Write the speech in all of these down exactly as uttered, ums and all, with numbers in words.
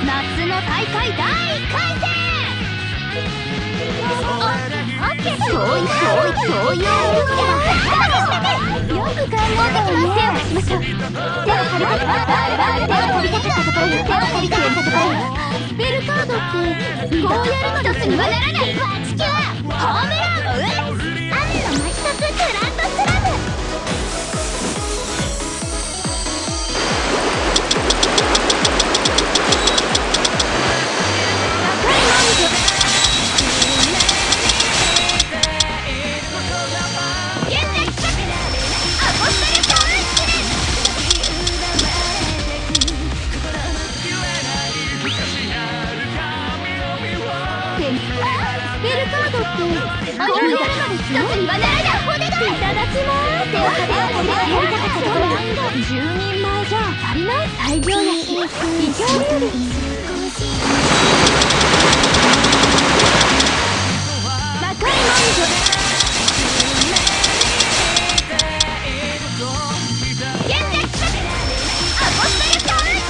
夏の大会だいいっかいせん。そういそういそういうよく考えたら手を出しましょう。手を借りた手を取り立てたところに手を借りてやったところにスペルカードってこうやるの一つにはならない。地球ホームランを打つ。雨の真一つグランドスラム。スペルカードってこうやるので一つにはならない。お願いいただきます。手を借りてやりたかったところにじゅうにんまえじゃ足りない。大量焼き異常料理魔界文書現在企画アポストルトウン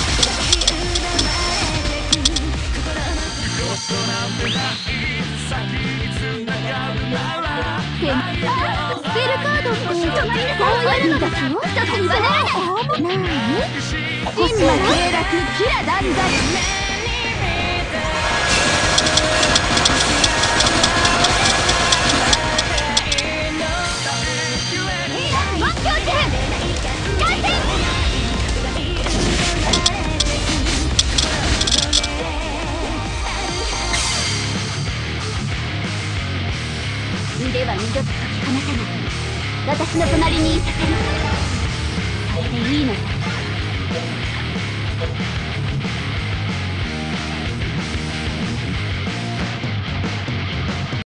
スペルカードってこうやるのだしょ。一つにはならない。なーに真魔経絡キラダンダンワン強制回転腕は二度と解き放さない。私の隣にいさせる。それでいいのよ。